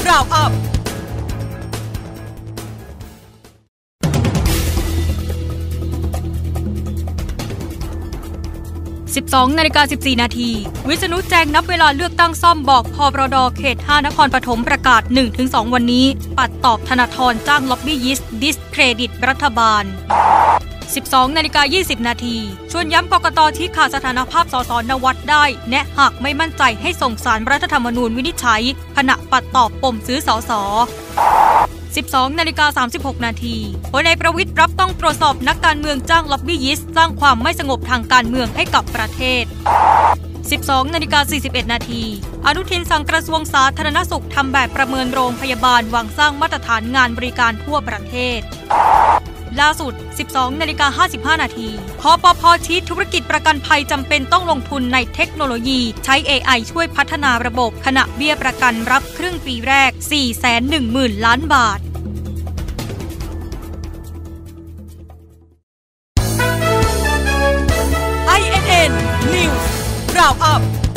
Roundup 12:14 นาทีวิษณุแจงนับเวลาเลือกตั้งซ่อมบอกพบรด.เขต 5 นครปฐมประกาศ 1-2 วันนี้ปัดตอบธนาธรจ้างล็อบบี้ยิสต์ดิสเครดิตรัฐบาล 12:20 นาทีชวนย้ำกกต.ชี้ขาดสถานภาพสส.นวัดได้แนะหากไม่มั่นใจให้ส่งศาลรัฐธรรมนูญวินิจฉัยขณะปัดตอบปมซื้อสส. 12:36 นาทีพลเอกประวิตรรับต้องตรวจสอบนักการเมืองจ้างล็อบบี้ยิสต์สร้างความไม่สงบทางการเมืองให้กับประเทศ 12:41 นาทีอนุทินสั่งกระทรวงสาธารณสุขทำแบบประเมินโรงพยาบาลวางสร้างมาตรฐานงานบริการทั่วประเทศล่าสุด 12:55 นาทีคปภ.ชี้ธุรกิจประกันภัยจำเป็นต้องลงทุนในเทคโนโลยีใช้ AI ช่วยพัฒนาระบบขณะเบี้ยประกันรับครึ่งปีแรก 410,000 ล้านบาทINN News Roundup